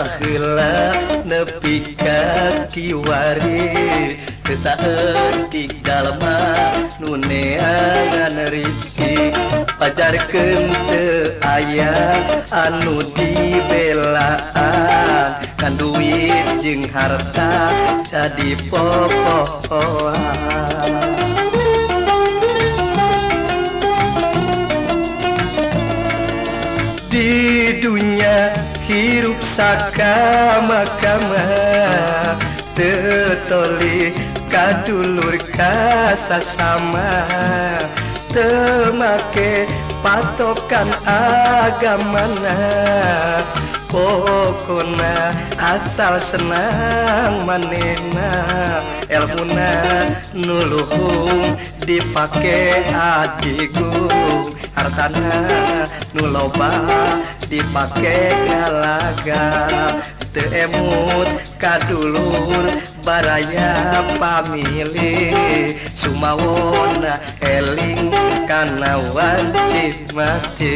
baheula nepi ka kiwari teu saeutik jalma nu neangan rezeki pajarkeun teu aya anu dibelaan kan duit jeung harta jadi popohan. Di dunia hirup sakama-kama tetoli kadulur kasasama teu make patokan agamana pokona asal senang manehna elmuna nuluhung dipake adigung hartana nu loba dipake ngalaga teu emut kadulur baraya pamilih sumawona eling kana wajib mati.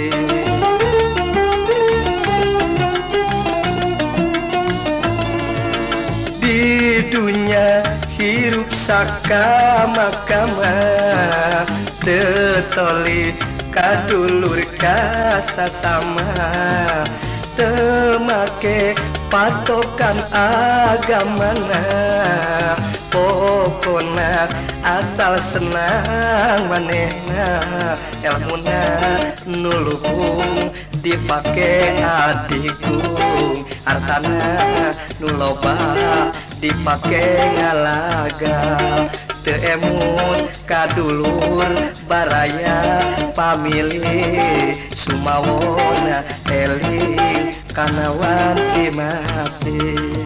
Di dunia hirup sakama-kama tetoli kadulur kasasama teu make patokan agamana pokona asal senang manehna elmuna nuluhung dipake adigung hartana nu loba dipake ngalaga teu emut kadulur baraya pamilih sumawona eling kana wajib mati.